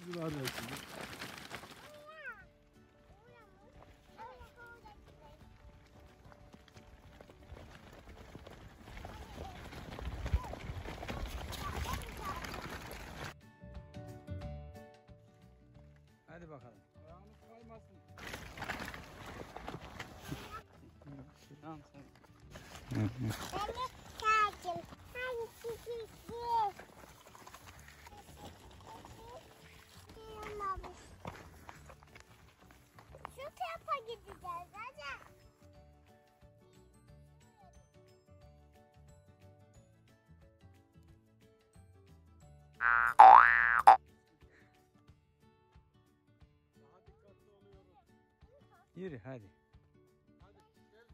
Bunu arıyor şimdi. Hadi bakalım. Ayağınız kaymasın. Tamam sen. Beni çağırdım. Hadi çiçekli. Şu tarafa gideceğiz hadi. Daha dikkatli oluyoruz. Yürü hadi. Hadi gel.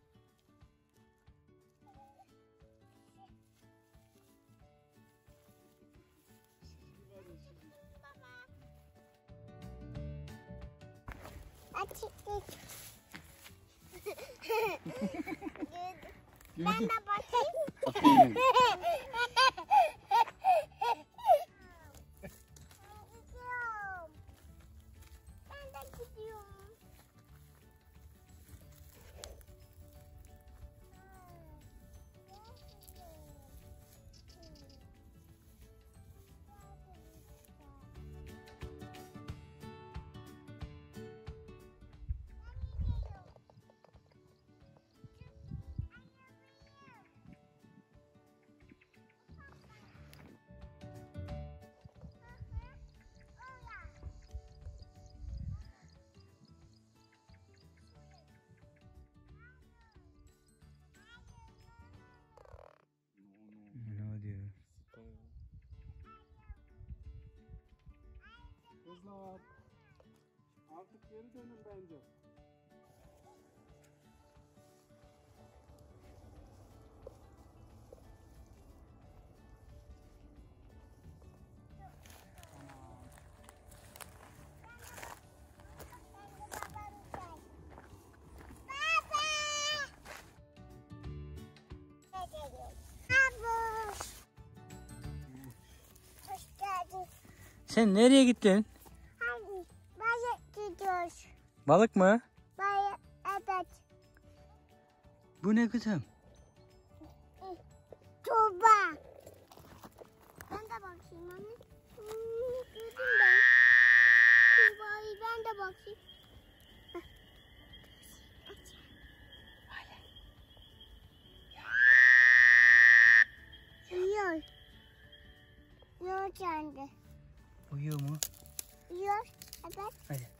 Şimdi var ya şimdi. Açıklık. Ben de bakayım. Bakayım. Gidiyorum. Ben de gidiyorum. Ne diyor? Kızlar. Artık geri dönün bence. Hoş geldin. Sen nereye gittin? Hadi balık gidiyoruz. Balık mı? Balık evet. Bu ne kızım? Tuğba. Ben de bakayım anne. Gördüm ben. Tuğba'yı ben de bakayım. Uyuyor. Uyuyor kendi. Uyuyor mu? Uyuyor. Evet. Hadi.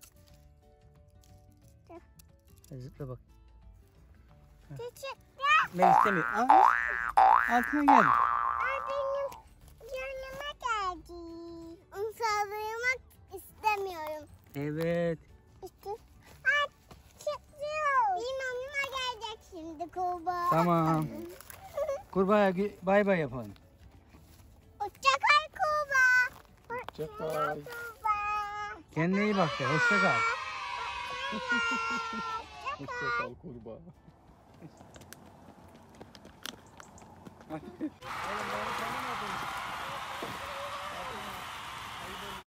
Hadi zıpla bak. Teşekkürler. Ben istemiyorum. Aa, altına gel. Benim yanıma geldi. Onu saldırmak istemiyorum. Evet. İşte. Aa, çıkıyor. Benim yanıma gelecek şimdi kurbağa. Tamam. Kurbağaya bay bay yapalım. Hoşçakal kurbağa. Hoşçakal. Kurbağa. Kendine iyi bak de. Hoşça kal. Hoşçakal kurbağa. Oğlum beni tanımadın.